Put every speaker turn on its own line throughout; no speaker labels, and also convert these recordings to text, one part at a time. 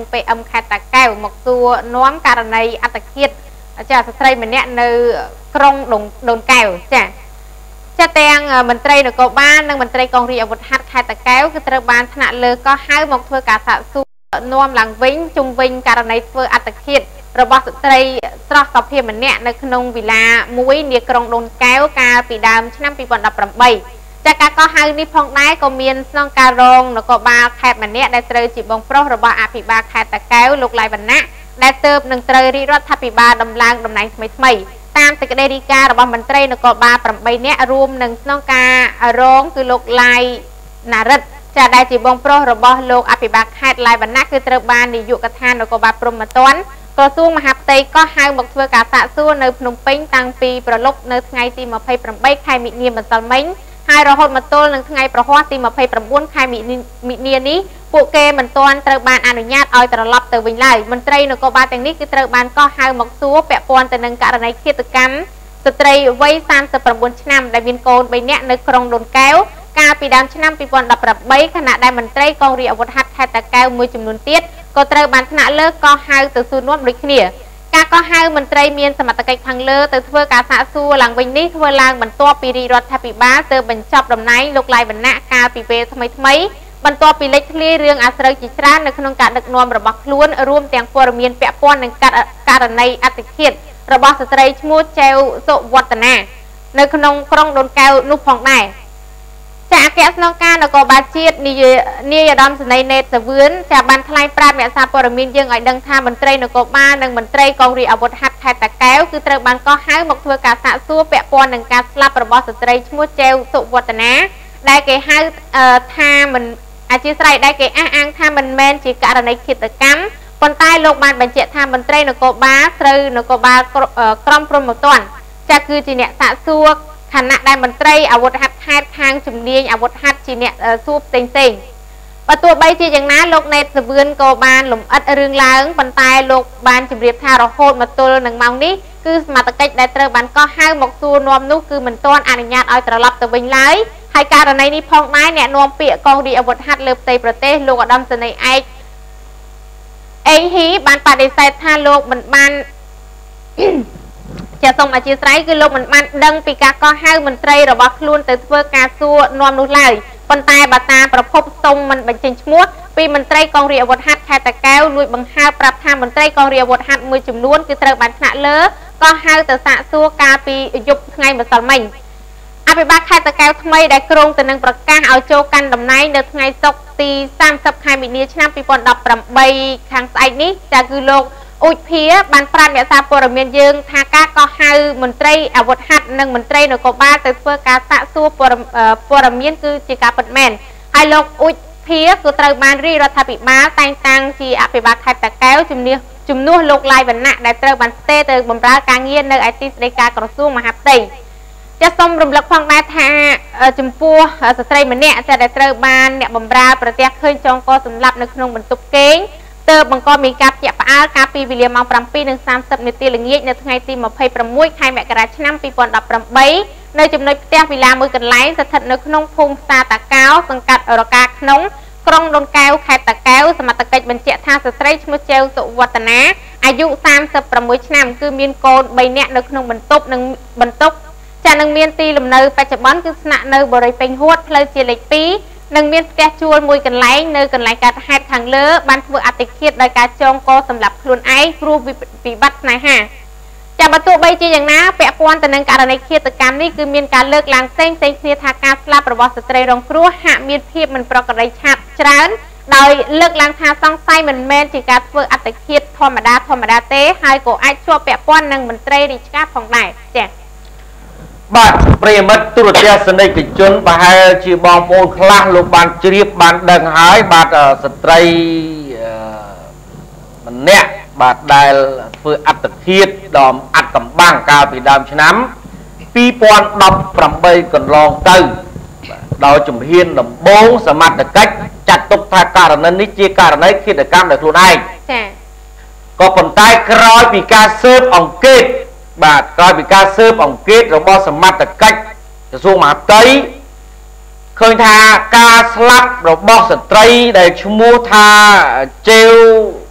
pe khát ta kêu một xua nón cà này ăn ta kiệt chả sợi mình nè nơi krong đồn kêu chả cha teng mình trai được có ba nâng mình trai con ri ở một hạt khai ta kéo cái trai ban thạ lơ có hai một thưa cả xã su nuông làng vĩnh trung vinh cả này thưa ăn ta kiệt rồi bao trai trọ tập hiệp mình nè nơi nông vì là muối nia krong đồn kéo ca bị đàm năm bị bọn đập rầm bay cha cá có hai đi phong đái có miên song cà rong nó có ba khai mình nè đại trai chỉ bông pro rồi bao áp bị ba khai ta kéo lục lại vần nã đại tơ nâng trai ri rót tháp bị ba đầm lang đầm này mấy tamตะกเดริกาរបស់មន្ត្រីនគរបាល8នាក់រួមនឹងក្នុងការរងគឺលោកឡាយណារិតចាដែលជាបងប្រុសរបស់លោកអភិបាលខេត្តឡាយវណ្ណៈគឺត្រូវបាននាយកដ្ឋាននគរបាលព្រំប្រទានក្រសួងមហាផ្ទៃក៏ហៅមកធ្វើការសាកសួរនៅភ្នំពេញតាំងពីប្រលប់នៅថ្ងៃទី28ខែមិនិនាម្សិលមិញហើយរហូតមកទល់នឹងថ្ងៃប្រហ័សទី29ខែមិនិនានេះពួកគេមិនទាន់ត្រូវបានអនុញ្ញាតឲ្យត្រឡប់ទៅវិញឡើយមន្ត្រីនគរបាលទាំងនេះគឺត្រូវបានកោះហៅមកសួរពាក់ព័ន្ធទៅនឹងករណីឃាតកម្មស្ត្រីវ័យ39ឆ្នាំដែលមានកូន3នាក់នៅក្រុងដូនកែវកាលពីដើមឆ្នាំ2018ខណៈដែលមន្ត្រីកងរាជអាវុធហត្ថខេត្តតាកែវមួយចំនួនទៀតក៏ត្រូវបានថ្នាក់លើកោះហៅទៅសួរនាំដូចគ្នាការកោះហៅមន្ត្រីមានសមត្ថកិច្ចខាងលើទៅធ្វើការសាកសួរឡើងវិញនេះធ្វើឡើងបន្ទាប់ពីរាជរដ្ឋាភិបាលទើបបញ្ចប់តំណែងលោកឡាយវណ្ណៈកាលពីពេលថ្មីបន្ទាប់ពីលេចធ្លាយរឿងអាស្រូវជាច្រើននៅក្នុងការដឹកនាំរបស់ខ្លួនរួមទាំងព័ត៌មានពាក់ព័ន្ធនឹងករណីអត្តឃាតរបស់ស្ត្រីឈ្មោះចែវសុវឌ្ឍនានៅក្នុងក្រុងដូនកែវនោះផងដែរចាអគ្គស្នងការនគរបាលជាតិនាយឧត្តមសេនីយ៍ណេតសាវឿនចាបានថ្លែងប្រាប់អ្នកសារព័ត៌មានយើងឲ្យដឹងថាមន្ត្រីនគរបាលនិងមន្ត្រីកងរាជអាវុធហត្ថខេត្តតាកែវគឺត្រូវបានកោះហៅមកធ្វើការសាកសួរពាក់ព័ន្ធនឹងការស្លាប់របស់ស្ត្រីឈ្មោះចែវសុវឌ្ឍនាដែលគេហៅថាមិនអធិស្ឋានដែលគេអះអាងថាមិនមែនជាករណីឃាតកម្មប៉ុន្តែលោកបានបញ្ជាក់ថាមន្ត្រីនគរបាលត្រូវនគរបាលក្រមព្រំប្រទានចាគឺជាអ្នកសាកសួរខណៈដែលមន្ត្រីអាវុធហត្ថខេត្តខាងជំនាញអាវុធហត្ថជាអ្នកសួរផ្សេងបើទោះបីជាយ៉ាងណាលោកណេតសាវឿនក៏បានលំអិតរឿងឡើងប៉ុន្តែលោកបានជម្រាបថារហូតមកទល់នឹងម៉ោងនេះគឺសមត្ថកិច្ចដែលត្រូវបានកោះហៅមកសួរនាំនោះគឺមិនទាន់អនុញ្ញាតឲ្យត្រឡប់ទៅវិញឡើយហើយករណីនេះផងដែរអ្នកនាំពាក្យកងរាជអាវុធហត្ថលើផ្ទៃប្រទេសលោកឧត្តមសេនីយ៍ឯកអេហ៊ីបានបដិសេធថាលោកមិនបានជាសូមអធិស្ឋានគឺលោកមិនបានដឹងពីការកោះហៅមន្ត្រីរបស់ខ្លួនទៅធ្វើការសួរនាំនោះឡើយប៉ុន្តែបើតាមប្រភពសុំមិនបញ្ចេញឈ្មោះពីមន្ត្រីកងរាជអាវុធហត្ថខេត្តតាកែវលួចបង្ហើបប្រាប់ថាមន្ត្រីកងរាជអាវុធហត្ថមួយចំនួនគឺត្រូវបានថ្នាក់លើកោះហៅទៅសាកសួរកាលពីយប់ថ្ងៃម្សិលមិញអភិបាលខេត្តតាកែវថ្មីដែលក្រុងទៅនឹងប្រកាសឲ្យចូលកាន់តំណែងនៅថ្ងៃសុក្រទី30ខែមីនាឆ្នាំ2018ខាងស្អែកនេះចាគឺលោកអ៊ុចភាបានប្រាប់អ្នកសារព័ត៌មានយើងថាការកោះហៅមន្ត្រីអាវុធហត្ថនិងមន្ត្រីនគរបាលទៅធ្វើការសាកសួរព័ត៌មានគឺជាការពិតមែនហើយលោកអ៊ុចភាក៏ត្រូវបានរាជរដ្ឋាភិបាលតែងតាំងជាអភិបាលខេត្តតាកែវជំនួសលោកឡាយវណ្ណៈដែលត្រូវបានផ្ទេរទៅបម្រើការងារនៅឯទីស្តីការក្រសួងមហាផ្ទៃចាសសូមរំលឹកផងដែរថាចំពោះស្ត្រីម្នាក់ដែលត្រូវបានអ្នកបម្រើប្រទះឃើញចងកសម្លាប់នៅក្នុងបន្ទប់គេងទើបបង្កមានការភ្ញាក់ផ្អើលកាលពីវេលាម៉ោង 7:30 នាទីល្ងាចនៅថ្ងៃទី26ខែមករាឆ្នាំ2018នៅចំណុចផ្ទះវិឡាមួយកន្លែងស្ថិតនៅក្នុងភូមិផ្សារតាកោសង្កាត់រកាក្នុងក្រុងដូនកែវខេត្តតាកែវសមត្ថកិច្ចបញ្ជាក់ថាស្ត្រីឈ្មោះចែវសុវឌ្ឍនាអាយុ36ឆ្នាំគឺមានកូន3នាក់នៅក្នុងបន្ទប់ចានឹងមានទីលំនៅបច្ចុប្បន្នគឺស្នាក់នៅបរិយាពេញហួតផ្លូវជាលេខ2និងមានផ្ទះជួលមួយកន្លែងនៅកន្លែងកើតហេតុខាងលើបានធ្វើអត្តឃាតដោយការចងកសម្រាប់ខ្លួនឯងព្រោះវិបត្តិស្នេហាចាបើទោះបីជាយ៉ាងណាពាក់ព័ន្ធទៅនឹងករណីឃាតកម្មនេះគឺមានការលើកឡើងផ្សេងគ្នាថាការស្លាប់របស់ស្ត្រីរងគ្រោះហាក់មានភាពមិនប្រក្រតីឆាប់ច្រើនដោយលើកឡើងថាសង្ស័យមិនមែនជាការធ្វើអត្តឃាតធម្មតាទេហើយក៏អាចជាប់ពាក់ព័ន្ធនឹងមន្ត្រីរាជការផងដែរចា៎
បាទប្រិយមិត្តទូរទស្សនិកជនប្រហែលជាបងប្អូនខ្លះលោកបានជ្រាបបានដឹងហើយបាទស្ត្រីម្នាក់បាទដែលធ្វើអត្តឃាតដ៏អាត់កំបាំងកាលពីដើមឆ្នាំ2018កន្លងទៅដោយជំហានដំបូងសមត្ថកិច្ចចាត់ទុកថាករណីនេះជាករណីឃាតកម្មដោយខ្លួនឯងចា៎ក៏ប៉ុន្តែក្រោយពីការស៊ើបអង្កេតបាទក្រោយពីការស៊ើបអង្កេតរបស់សមត្ថកិច្ចក្រសួងមហាផ្ទៃឃើញថាការស្លាប់របស់ស្ត្រីដែលឈ្មោះថាចែវ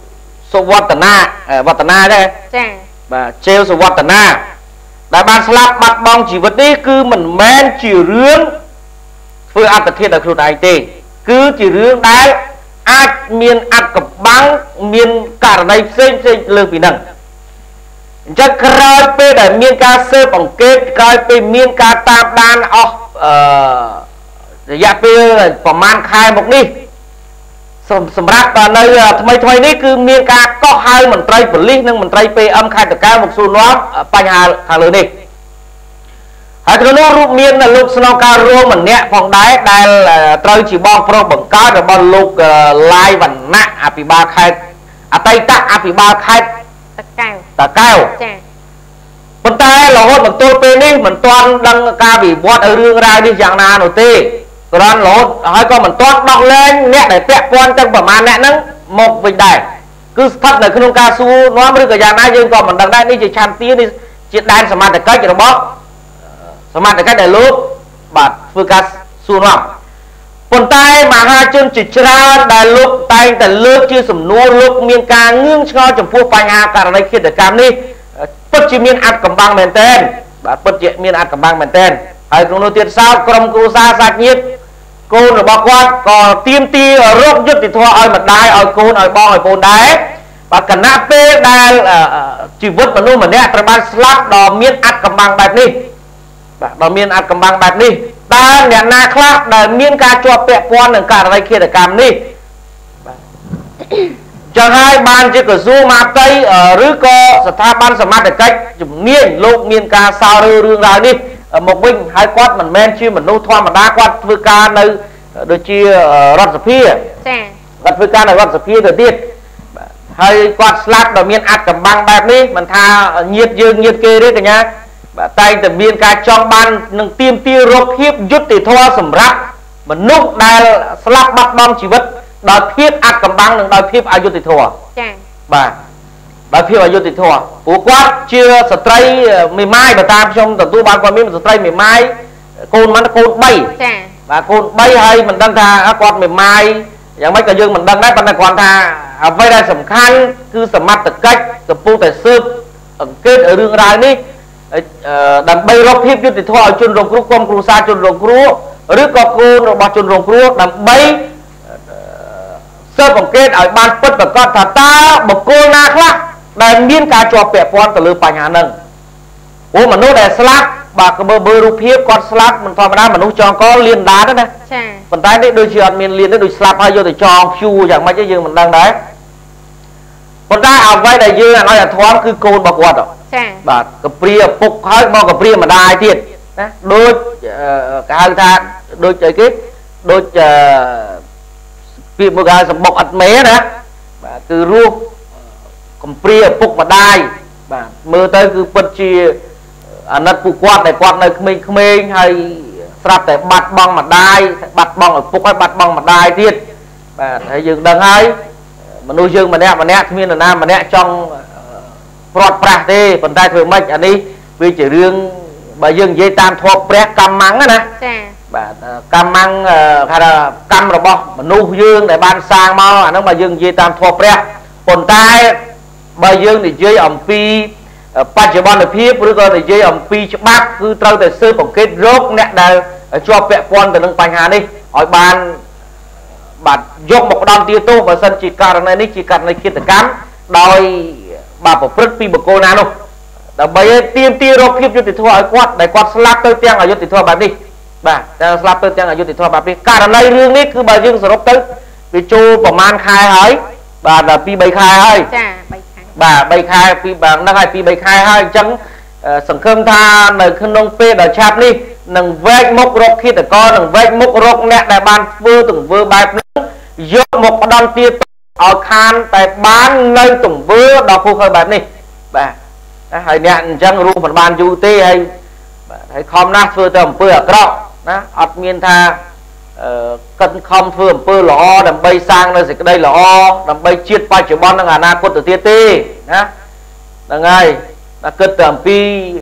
សុវត្តនាវត្តនាដែរ
ចា
បាទជេវសុវត្តនាដែលបានស្លាប់បាត់បង់ជីវិតនេះគឺមិនមែនជារឿងធ្វើអត្តឃាតដល់ខ្លួនឯងទេគឺជារឿងដែលអាចមានអត្តកំបាំងមានករណីផ្សេងលើពីហ្នឹងអញ្ចឹងក្រោយពេលដែលមានការស៊ើបអង្កេតក្រោយពេលមានការតាមដានអស់រយៈពេលប្រហែលខែមកនេះសម្រាប់នៅថ្មីនេះគឺមានការកោះហៅមន្ត្រីប៉ូលីសនិងមន្ត្រី PM ខេត្តតាកែវមកសួរនាំបញ្ហាខាងលើនេះហើយក្នុងនោះរូបមានលោកស្នងការរួមម្នាក់ផងដែរដែលត្រូវជាបងប្រុសបង្កើតរបស់លោកឡាយវណ្ណៈអភិបាលខេត្តអតីតអភិបាលខេត្តតាកែវចាប៉ុន្តែរហូតមកទល់ពេលនេះមិនទាន់ដឹងការវិវត្តរឿងរ៉ាវនេះយ៉ាងណានោះទេគ្រាន់រហូតហើយក៏មិនទាន់ដោះលែងអ្នកដែលពាក់ព័ន្ធទាំងប្រមាណអ្នកហ្នឹងមកវិញដែរគឺស្ថិតនៅក្នុងការសួរនាំឬក៏យ៉ាងណាយើងក៏មិនដឹងដែរនេះជាឆន្ទៈនេះជាដែនសមត្ថកិច្ចរបស់សមត្ថកិច្ចដែលលោកបាទធ្វើការសួរនាំប៉ុន្តែមហាជនជាច្រើនដែលលោកតែងតែលើកជាសំណួរលោកមានការងឿងឆ្ងល់ចំពោះបញ្ហាករណីឃាតកម្មនេះពិតជាមានអត្តកំបាំងមែនទែនបាទពិតជាមានអត្តកំបាំងមែនទែនហើយក្នុងនោះទៀតសោតក្រុមគ្រួសារសាច់ញាតិកូនរបស់គាត់ក៏ទាមទាររកយុត្តិធម៌ឲ្យម្ដាយឲ្យកូនឲ្យបងឲ្យប្អូនដែរបាទគណៈពេលដែលជីវិតមនុស្សម្នាក់ត្រូវបានស្លាប់ដ៏មានអត្តកំបាំងបែបនេះបាទដ៏មានអត្តកំបាំងបែបនេះតើអ្នកណាខ្លះដែលមានការជាប់ពាក់ព័ន្ធនឹងករណីឃាតកម្មនេះបាទចឹងហើយបានជាក្រសួងមហាផ្ទៃឬក៏ស្ថាប័នសមត្ថកិច្ចជំនាញលោកមានការសោររឿងរ៉ាវនេះមកវិញហើយគាត់មិនមែនជាមនុស្សធម្មតាគាត់ធ្វើការនៅដូចជារដ្ឋសភាចាគាត់ធ្វើការនៅរដ្ឋសភាទៅទៀតហើយគាត់ស្លាប់ដោយមានអត្តកំបាំងបែបនេះមិនថាញាតិយើងញាតិគេទេកញ្ញាបាទតែតែមានការចង់បាននឹងទាមទាររកភាពយុត្តិធម៌សម្រាប់មនុស្សដែលស្លាប់បាត់បង់ជីវិតដោយភាពអត្តកំបាំងនិងដោយភាពអយុត្តិធម៌ចា៎បាទដោយភាពអយុត្តិធម៌ព្រោះគាត់ជាស្ត្រីមេម៉ាយបើតាមខ្ញុំទទួលបានព័ត៌មានស្ត្រីមេម៉ាយកូនមិនកូន3ចា៎បាទកូន3ហើយមិនដឹងថាគាត់មេម៉ាយយ៉ាងម៉េចក៏យើងមិនដឹងដែរប៉ុន្តែគាត់ថាអ្វីដែលសំខាន់គឺសមត្ថកិច្ចកំពុងតែស៊ើបអង្កេតរឿងរ៉ាវនេះដើម្បីរកភាពយុត្តិធម៌ឲ្យជនរងគ្រោះក្រុមគ្រួសារជនរងគ្រោះឬក៏កូនរបស់ជនរងគ្រោះដើម្បីស៊ើបអង្កេតឲ្យបានពិតប្រាកដថាតើបុគ្គលណាខ្លះដែលមានការជាប់ពាក់ព័ន្ធទៅលើបញ្ហាហ្នឹងព្រោះមនុស្សដែលស្លាប់បាទក៏មើលរូបភាពគាត់ស្លាប់មិនធម្មតាមនុស្សចងកលៀនដានណាចាប៉ុន្តែនេះដូចជាអត់មានលៀនទេដូចស្លាប់ហើយយកទៅចងភួរយ៉ាងម៉េចទេយើងមិនដឹងដែរប៉ុន្តែអ្វីដែលយើងឲ្យអាធមគឺកូនរបស់គាត់ចាបាទកព្រាពុកហើយមកកព្រាម្ដាយទៀតណាដូចគេហៅថាដូចអីគេដូចពាក្យមួយគេហៅសម្បុកអត់មេណាបាទគឺរស់កំព្រាពុកម្ដាយបាទមើលទៅគឺពិតជាអាណិតពួកគាត់ដែលគាត់នៅក្មេងៗហើយស្រាប់តែបាត់បង់ម្ដាយបាត់បង់ឪពុកហើយបាត់បង់ម្ដាយទៀតបាទហើយយើងដឹងហើយមនុស្សយើងម្នាក់គ្មាននរណាម្នាក់ចង់ព្រាត់ប្រាសទេប៉ុន្តែធ្វើម៉េចអានេះវាជារឿងបើយើងនិយាយតាមធម៌ព្រះកម្មណាចាបាទកម្មហៅថាកម្មរបស់មនុស្សយើងដែលបានសាងមកអានោះបើយើងនិយាយតាមធម៌ព្រះប៉ុន្តែបើយើងនិយាយអំពីបច្ចុប្បន្នភាពឬក៏និយាយអំពីច្បាប់គឺត្រូវតែស៊ើបអង្កេតរកអ្នកដែលជាប់ពាក់ព័ន្ធទៅនឹងបញ្ហានេះឲ្យបានបាទយកមកផ្ដន់ទាទោសបើសិនជាករណីនេះជាករណីឃាតកម្មដោយបាទប្រព្រឹត្តពីបុគ្គលណានោះដើម្បីឲ្យទាមទាររកភាពយុត្តិធម៌ឲ្យគាត់ដែលគាត់ស្លាប់ទៅទាំងអយុត្តិធម៌បែបនេះបាទតែស្លាប់ទៅទាំងអយុត្តិធម៌បែបនេះករណីរឿងនេះគឺបើយើងសរុបទៅវាចូលប្រហែលខែហើយបាទដល់2 3ខែហើយចា3ខែបាទ3ខែពីហ្នឹងហើយ2 3ខែហើយអញ្ចឹងសង្ឃឹមថានៅក្នុងពេលដ៏ឆាប់នេះនឹងវែកមុខរកឃាតករនឹងវែកមុខរកអ្នកដែលបានធ្វើទង្វើបែបនេះយកមកផ្ដន់ទាទោសឲ្យខានតែបាននៅទង្វើដ៏ខុសខើបែបនេះបាទហើយអ្នកអញ្ចឹងរស់មិនបានយូរទេហើយបាទហើយខំណាស់ធ្វើទៅអំពើអាក្រក់ណាអត់មានថាកិនខំធ្វើអំពើល្អដើម្បីសាងនៅសេចក្តីល្អដើម្បីជាតិបច្ចុប្បន្ននិងអនាគតទៅទៀតទេណាហ្នឹងហើយតែគិតទៅអំពី